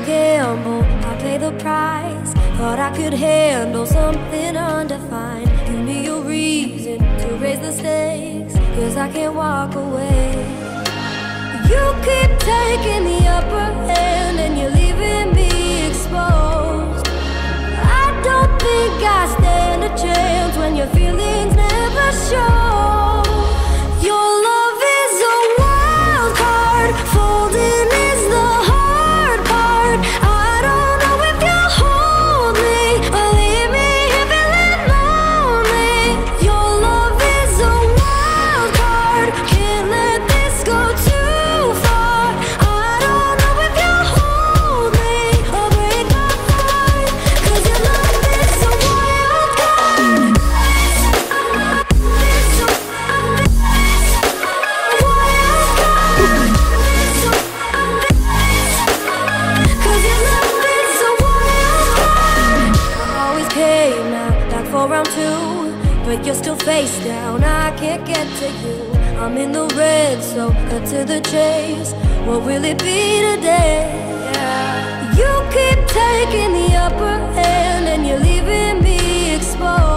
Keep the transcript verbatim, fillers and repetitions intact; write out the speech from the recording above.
gamble, I pay the price. Thought I could handle something undefined. Give me a reason to raise the stakes, cause I can't walk away. You keep taking the upper hand and you're leaving me exposed. I don't think I stand a chance when your feelings never show. Your love is a wild card, folding is the hard part. I don't know if you hold me or leave me here feeling lonely. Your love is a wild card, can't let this go too far. I don't know if you hold me or break my heart, cause your love is a wild card. Round two, but you're still face down. I can't get to you. I'm in the red, so cut to the chase. What will it be today? Yeah. You keep taking the upper hand and you're leaving me exposed.